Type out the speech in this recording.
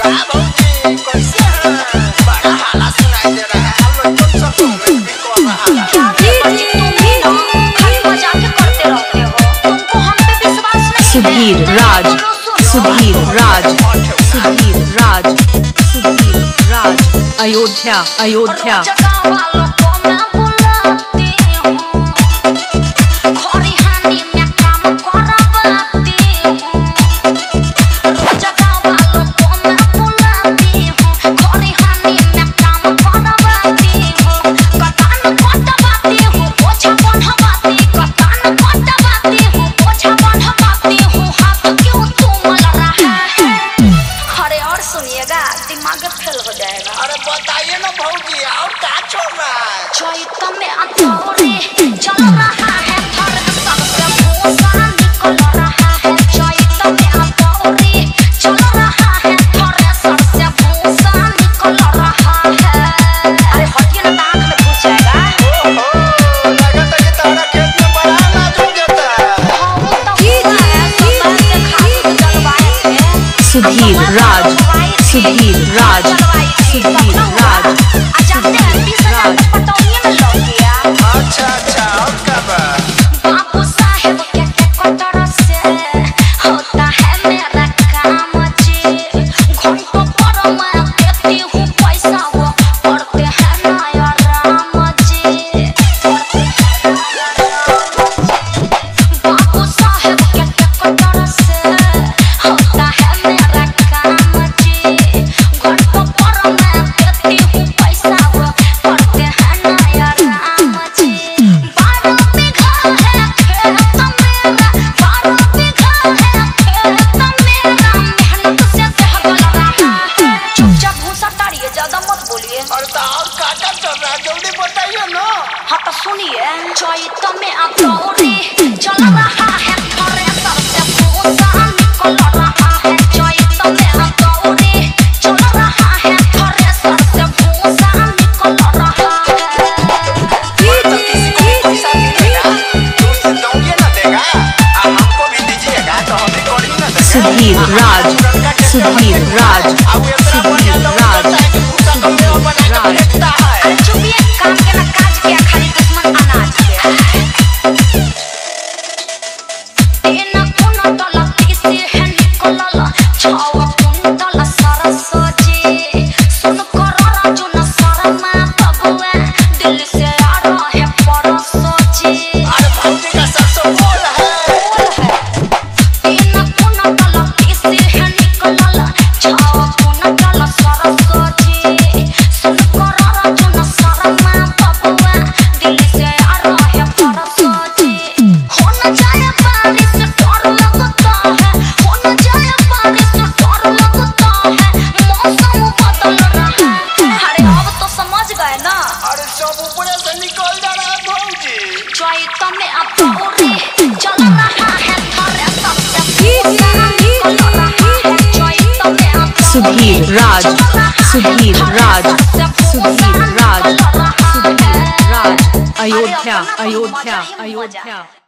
सुधीर राज, सुधीर राज, सुधीर राज, सुधीर राज, अयोध्या, अयोध्या। दिमाग फेल हो जाएगा। अरे बताइए ना भौजी और क्या चल रहा है? चैत में अतौरी चल रहा है, थर सबसे भूसा निकल रहा है। चैत में अतौरी चल रहा है, थर सबसे भूसा निकल रहा है। अरे हटिए ना, आँख में घुस जाएगा। ओहो, लगता है कि तारा खेत में बड़ा अनाज हो जाता है। सुधीर राज, सुधीर राज, सुधीर राज, अच्छा अच्छा, और क्या बात? बाबू साहेब के कटर से होता है मेरा काम जी। घंटों पर मैं देती हूँ पैसा, वो पढ़ते हैं नया राम जी। बाबू साहेब के कटर से होता है मेरा काम जी। घंटों पर मैं देती हूँ पैसा, वो पढ़ते हैं नया राम जी। 12 बीघा है खेत मेरा, 12 बीघा है खेत मेरा, मेहनत से दहगल रहा है। चुपचाप भूसा टाड़िए, ज्यादा मत बोलिए। अरे तो और क्या क्या चल रहा है, जल्दी बताइए ना। हाँ तो सुनिए, चैत में अतौरी चल रहा है, थ्रेसर से भूसा निकल रहा है। चैत में अतौरी चल रहा है, थ्रेसर से भूसा निकल रहा है। तो किसी को पैसा मिलेगा, दूर से दोगे ना देगा, हमको भी दीजिएगा तो हम भी करी ना देगा। सुधीर राज, सुधीर राज, सुधीर राज, अरे चुपिए, काम के ना काज किया, खाली दुश्मन अनाज के। तीन कुंटल तीसी है निकलल, 6 कुंटल सरसों जी। सुन कर राजू न शर्मा बबुआ, दिल से आ रहे परसों जी। अरे भौजी का सरसों बोल है। 3 कुंटल तीसी है निकलल, 6 कुंटल सरसों जी। सुन कर राजू न शर्मा बबुआ, दिल से आ रहे परसों जी। हो न जाए बारिश डर लगता है, हो न जाए बारिश डर लगता है, मौसम बदल रहा है। अरे अब तो समझ गए ना, अरे सब ऊपर से निकल जा रहा है भौजी। चैत में अतौरी चल रहा है, थ्रेसर से भूसा निकल रहा है। चैत में अतौरी सुधीर राज, सुधीर राज, सुधीर राज, सुधीर राज, अयोध्या, अयोध्या, अयोध्या।